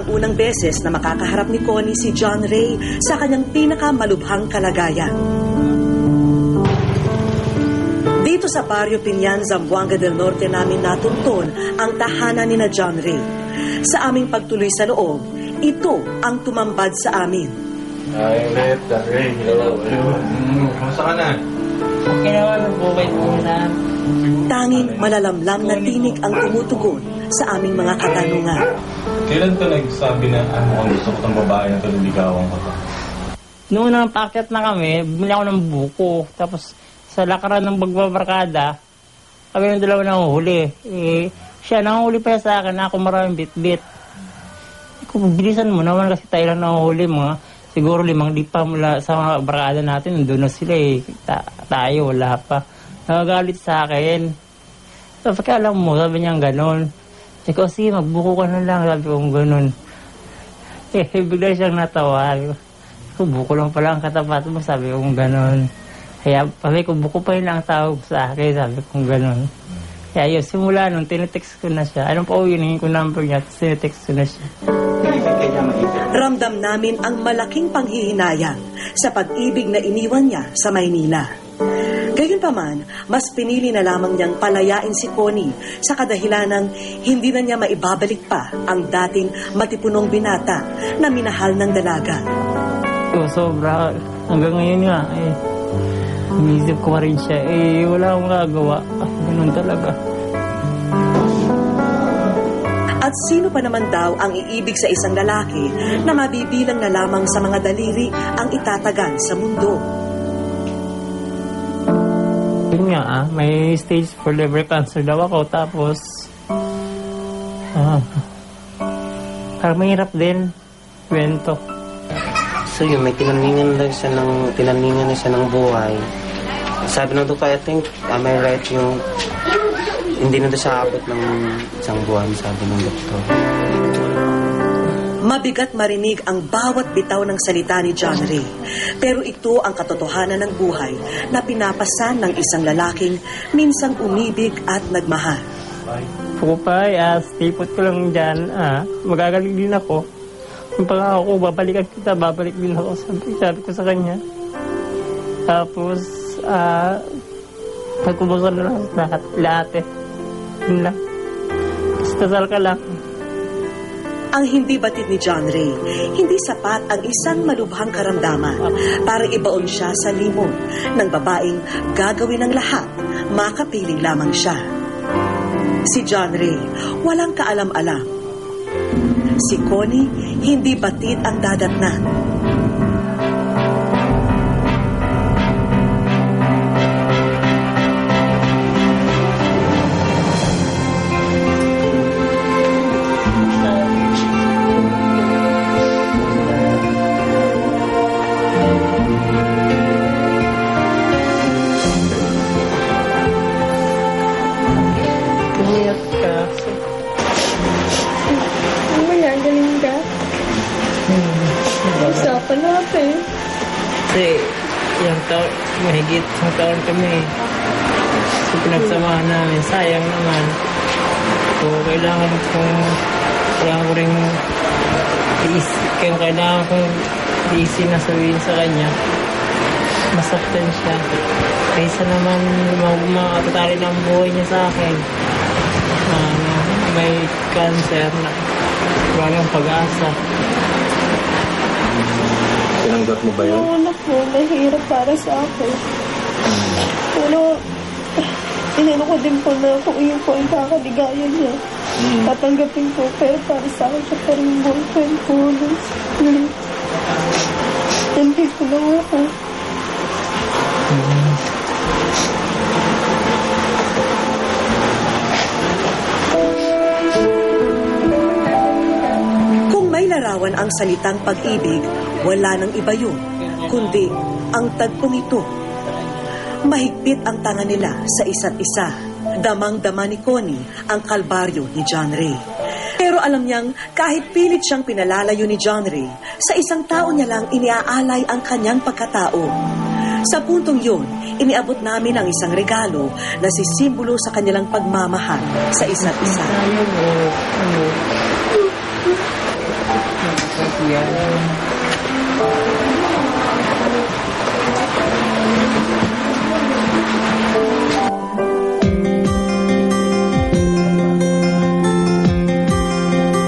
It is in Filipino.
ang unang beses na makakaharap ni Connie si John Ray sa kanyang pinakamalubhang kalagayan. Dito sa Barrio Piñan, Zamboanga del Norte namin natuntun ang tahanan ni na John Ray. Sa aming pagtuloy sa loob, ito ang tumambad sa amin. Ay, Ray. Hello. Kamusta ka na? Okay naman, bukay po na. Tanging malalamlam na tinig ang tumutugon sa aming mga katanungan. Kailan ka nagsabi na mukhang gusto ko ng babae na ito, niligawan ko to? Noong napakyat na kami, bumili ako ng buko. Tapos sa lakaran ng bagbabarkada, kami ng dalawa nanguhuli. Siya nanguhuli pa sa akin, ako maraming bit-bit. Kung bilisan mo naman kasi tayo lang nanguhuli mga. Siguro 5 lipa mula sa mga barkada natin, nandun na sila tayo, wala pa. Nagagalit sa akin. So, pagkalam mo, sabi niya gano'n. Sabi ko, sige, magbuko ka na lang, sabi ko gano'n. Bigla siyang natawa. Sabi ko, buko lang pala ang katapat mo, sabi ko gano'n. Kaya, sabi ko, buko pa yun ang tawag sa akin, sabi ko gano'n. Kaya yun, simula nun, tinetext ko na siya. Anong pa hingin ko number niya, tinetext ko na siya. Ramdam namin ang malaking panghihinayang sa pag-ibig na iniwan niya sa Maynila. Gayunpaman, mas pinili na lamang niyang palayain si Connie sa kadahilanang hindi na niya maibabalik pa ang dating matipunong binata na minahal ng dalaga. Sobra. Hanggang ngayon nga, inisip ko rin siya. Wala akong magagawa. Ganun talaga. At sino pa naman daw ang iibig sa isang lalaki na mabibilang na lamang sa mga daliri ang itatagan sa mundo? Yun nga, may stage 4 liver cancer daw ako. Tapos, parang mahirap din. Kwento. So yun, may tinaningan na siya ng buhay. Sabi ng doktor, I think, am I right yung hindi na siya abot ng isang buwan, sabi ng doktor. Mabigat marinig ang bawat bitaw ng salita ni John Ray. Pero ito ang katotohanan ng buhay na pinapasan ng isang lalaking minsang umibig at nagmahal. Pukupay, stay put ko lang dyan. Magagaling din ako. Kung pangako ko, babalik din ako. Sabi ko sa kanya. Tapos, pagkubusan na lang lahat Yun lang. Dasal ka lang. Ang hindi batid ni John Ray, hindi sapat ang isang malubhang karamdaman para ibaon siya sa limon ng babaeng gagawin ng lahat, makapiling lamang siya. Si John Ray, walang kaalam-alam. Si Connie, hindi batid ang dadatnan. Usapan natin. Kasi, mahigit isang taon kami. So, pinagsamahan namin. Sayang naman. So, kailangan ko rin iisin na sabihin sa kanya. Masaktan siya. Kaysa naman makatali ng buhay niya sa akin. May cancer na walang pag-asa. Tinanggap mo ba yun? Oo, anak mo, mahirap para sa akin. Pero, inano ko din po na kung iyon po ang kakaligayan niya. Tatanggapin ko, pero para sa akin siya pa rin boyfriend ko. Hindi ko lang ako. Kung may larawan ang salitang pag-ibig, wala nang iba yun, kundi ang tagpong ito. Mahigpit ang tanga nila sa isa't isa. Damang-dama ni Connie ang kalbaryo ni John Ray. Pero alam niyang kahit pilit siyang pinalalayo ni John Ray, sa isang tao niya lang iniaalay ang kanyang pagkatao. Sa puntong yun, iniabot namin ang isang regalo na sisimbolo sa kanilang pagmamahal sa isa't isa.